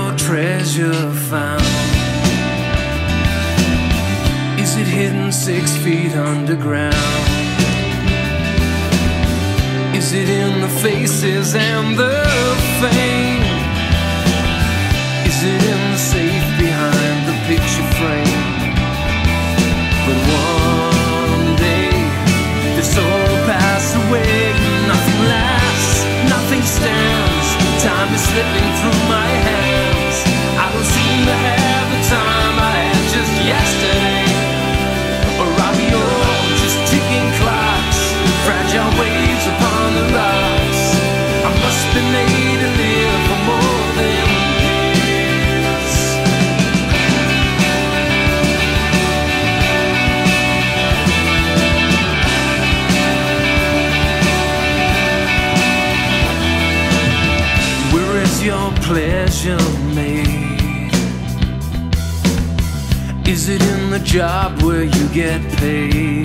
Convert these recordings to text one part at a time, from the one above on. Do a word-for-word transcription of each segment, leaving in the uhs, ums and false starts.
your treasure found? Is it hidden six feet underground? Is it in the faces and the fame? Is it in the safe behind the picture frame? But one day this all will pass away. Nothing lasts, nothing stands. Time is slipping through my hands. I don't seem to have the time I had just yesterday. Or are we all just ticking clocks, fragile waves upon the rocks? I must be made to live for more than this. Where is your pleasure made? Is it in the job where you get paid?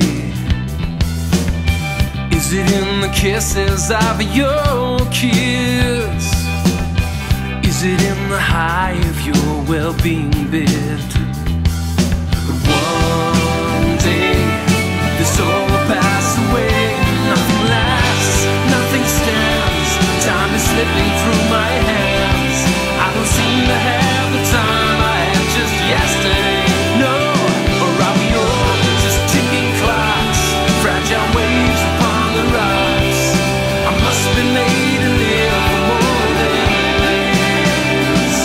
Is it in the kisses of your kids? Is it in the high of your well-being bid? But one day this all will pass away. Nothing lasts, nothing stands. Time is slipping through my hands. I don't seem to have the time I had just yesterday. No, or are we all just ticking clocks, fragile waves upon the rocks? I must be made to live for more than this.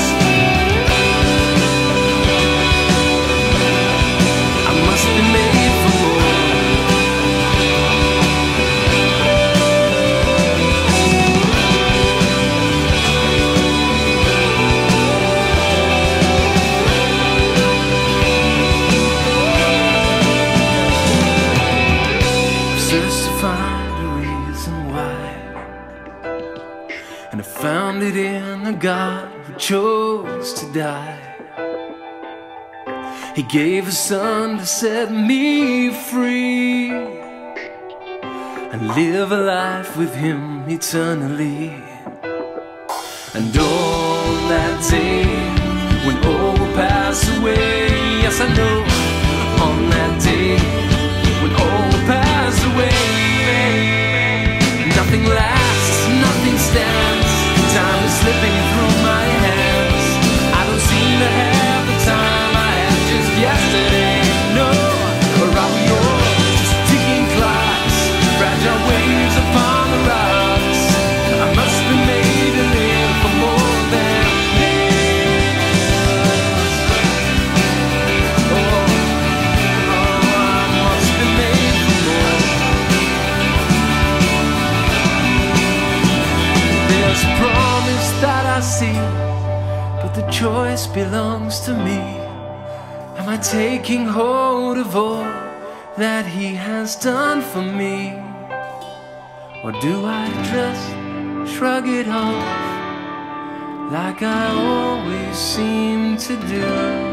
I must be made for more. Searched to find a reason why, and I found it in a God who chose to die. He gave his son to set me free and live a life with him eternally. And on that day when all will pass away, yes I know, on that day when all will pass away, nothing lasts, nothing stands. Time is slipping through my hands. I don't seem to have the time I had just yesterday. No, or are we all just ticking clocks, fragile waves upon the rocks? I must be made to live for more than this. Oh, oh, I must be made for more. There's a promise that I see, but the choice belongs to me. Am I taking hold of all that he has done for me? Or do I just shrug it off like I always seem to do,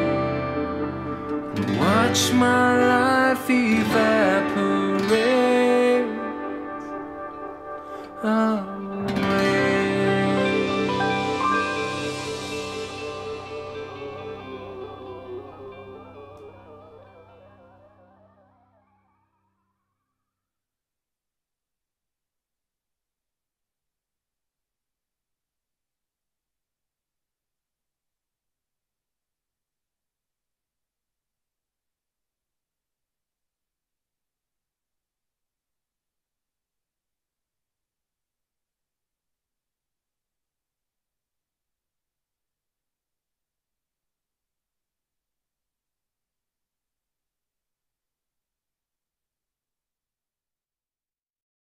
and watch my life evaporate? Oh.